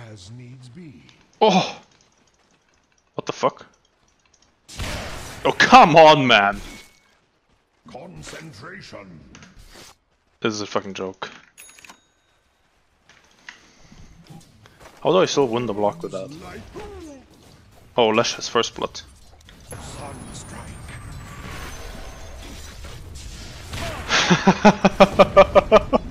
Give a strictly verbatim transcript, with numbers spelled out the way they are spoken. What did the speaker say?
as needs be. Oh! What the fuck? Oh, come on, man! Concentration. This is a fucking joke. How do I still win the block with that? Oh, Lesh has first blood. Sunstrike.